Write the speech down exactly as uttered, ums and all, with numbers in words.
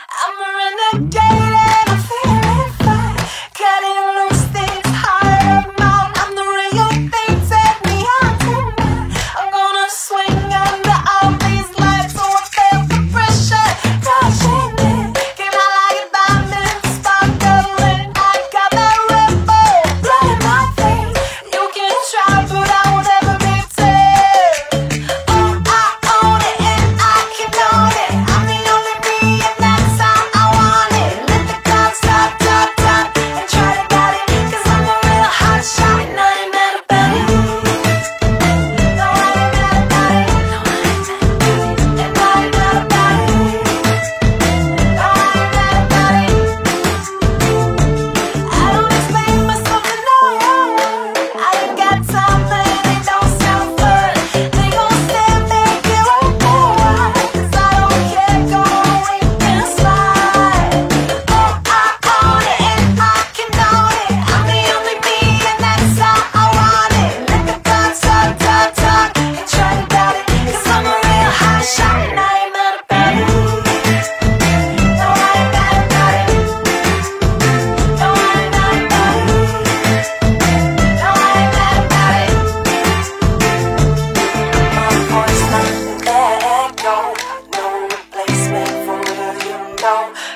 I'm a renegade and I'm feeling fine. Cutting loose things hard up mount. I'm the real thing, take me on tonight. I'm gonna swing under all these lights, so I feel the pressure touching it. Can I like a diamond sparkling? I got that ripple blood in my veins. You can try, but I will never be tamed. Oh, I own it and I can own it. I'm the only me and that's how I want it. Let the clock stop, stop, stop, and try to doubt it, 'cause I'm a real hot shot and I ain't mad about it. No, I ain't mad about it. No, I ain't mad about it. And I ain't mad about it. No, I ain't mad about it. I don't explain myself enough. I ain't got time, but they don't sound fun. They gon' stand there, get right there, 'cause I don't care, go wink and slide. Oh, I own it and I can own it. I'm the only me and that's how I want it. Let the clock stop, stop, stop, and try to doubt it, 'cause I'm a real hot shot and I ain't mad about it. No, I ain't mad about it. No, I ain't mad about it. No, I ain't mad about it. My voice like an echo, no replacement for real, you know.